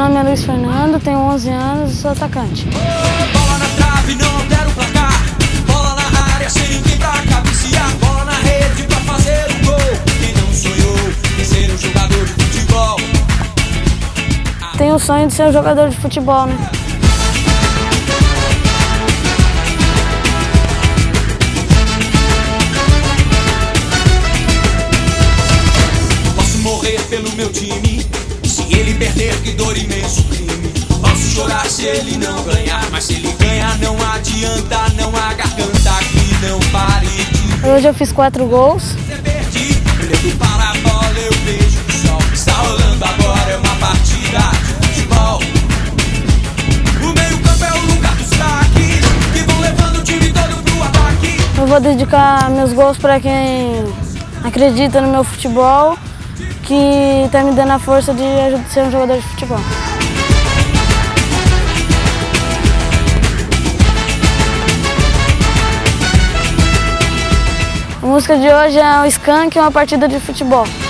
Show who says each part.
Speaker 1: nome é Luiz Fernando, tenho 11 anos e sou atacante.
Speaker 2: Bola na trave, não altera o placar. Bola na área, sem ninguém pra cabecear. Bola na rede pra fazer o gol. Quem não sonhou em ser um jogador de futebol?
Speaker 1: Tenho o sonho de ser um jogador de futebol, né?
Speaker 2: Posso morrer pelo meu time. Se ele perder, que dor imenso crime. Posso chorar se ele não ganhar, mas se ele ganhar não adianta, não há garganta que não pare de...
Speaker 1: Hoje eu fiz 4 gols.
Speaker 2: Perdi, olhando para a bola eu vejo o sol. Está rolando agora, é uma partida de futebol. O meio campo é o lugar dos craques, que vão levando o time todo pro ataque.
Speaker 1: Eu vou dedicar meus gols para quem acredita no meu futebol, que está me dando a força de ser um jogador de futebol. A música de hoje é o Skank, uma partida de futebol.